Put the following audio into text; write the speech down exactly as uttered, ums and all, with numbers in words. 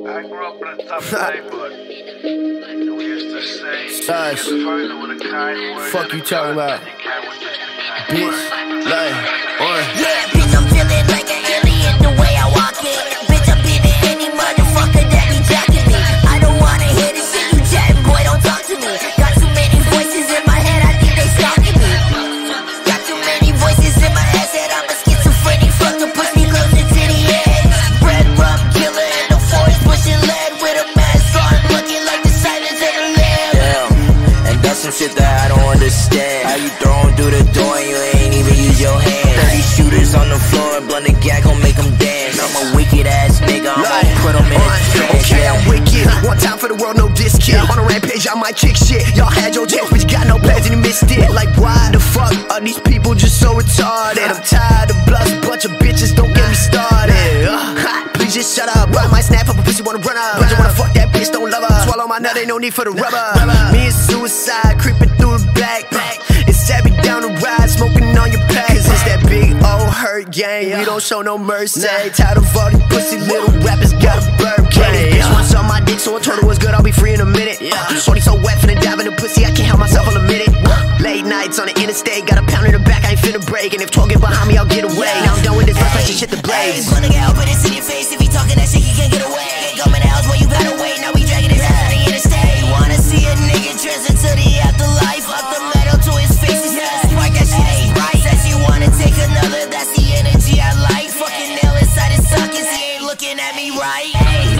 I grew up in a tough neighborhood. We used to say, Saush. with a kind word. Fuck you talking about? Bitch, like, or Yeah, bitch, I'm feeling like an alien the way I walk in. Bitch, I'm beating any motherfucker that be jacking me. I don't wanna hear this shit you chatting, boy, don't talk to me. Got too many voices in my head, I think they stalking me. Got too many voices in my head, said I'm a schizophrenic. Fuck to push me closer to the edge. Redrumkiller in the forest, pushing lead with a mask on, looking like the silence of the lamb. Damn, and that's some shit that I don't understand. How you throwing through the door and you ain't even use your hand. Thirty shooters on the floor and blunt the gag gon' make them dance. I'm a wicked ass nigga, I'm gon' put them in a trance. Okay, I'm wicked. One time for the world, no disc kid. On a rampage, I might kick shit. Y'all had your chance, but you got no plans and you missed it. Like, why the fuck are these people just so retarded? I'm tired of bluffs, bunch of bitches, don't get me started. Uh, please just shut up. I might snap up a pussy, wanna run up. But you wanna fuck that bitch, don't love her. Swallow my nut, ain't no need for the rubber. Me and Svicide, creeping through the back. It's Abby down the ride, smoking on your pack. Cause it's that big old hurt gang, we don't show no mercy. Tired of all these pussy little rappers, got a bird gang. Bitch wants on my dick, so I told her what's good, I'll be free in a minute. Shorty so wet, finna dive in the pussy, I can't help myself, I'll admit it. Late nights on the interstate, got a pound in the back, I ain't finna break. And if talk get behind me, I'll get away. Now I'm done with this, let's let you shit the blaze. Gonna get open this in your face, if he talking that shit, he can't get away. Ain't coming to house where you gotta wait, now we dragging his ass on the interstate. Wanna see a nigga transit to the afterlife, up the metal to his face, his ass spark, that shit is bright. Says you wanna take another, that's the energy I like. Fucking nail inside his sockets, he ain't looking at me right.